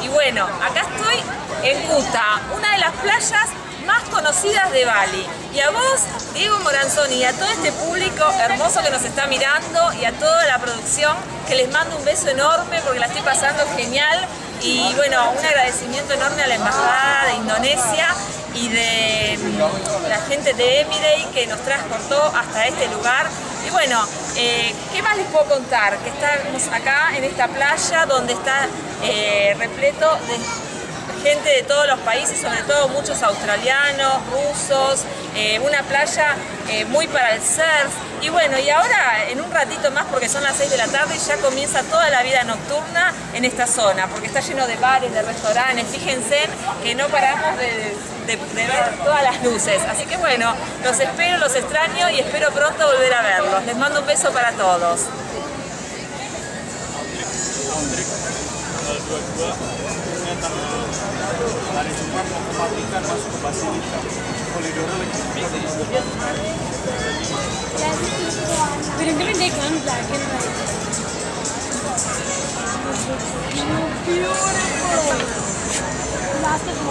Y bueno, acá estoy en Kuta, una de las playas más conocidas de Bali. Y a vos, Diego Moranzoni, y a todo este público hermoso que nos está mirando y a toda la producción, que les mando un beso enorme porque la estoy pasando genial. Y bueno, un agradecimiento enorme a la Embajada de Indonesia y de la gente de Emirates que nos transportó hasta este lugar. Y bueno, ¿qué más les puedo contar? Que estamos acá en esta playa donde está repleto de gente de todos los países, sobre todo muchos australianos, rusos, una playa muy para el surf. Y bueno, y ahora en un ratito más, porque son las 6 de la tarde, ya comienza toda la vida nocturna en esta zona, porque está lleno de bares, de restaurantes. Fíjense que no paramos de ver todas las luces. Así que bueno, los espero, los extraño y espero pronto volver a verlos. Les mando un beso para todos. Hari Jumat mau ke Vatikan, masuk ke Basilika. Koridornya lagi Bener-bener naik kan black and white. Beautiful. Last is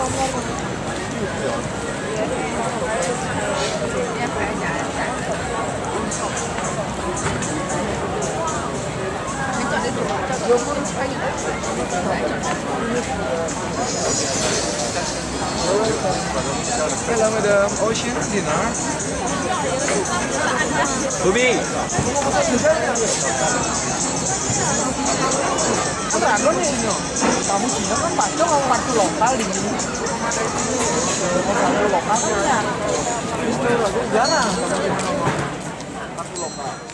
Hello, Madam. Ocean dinner. Ruby. Random nih, kamu Cina kan pasti ngomong kartu lokal di sini. Kartu lokal kan ya. Itu jarang kartu lokal.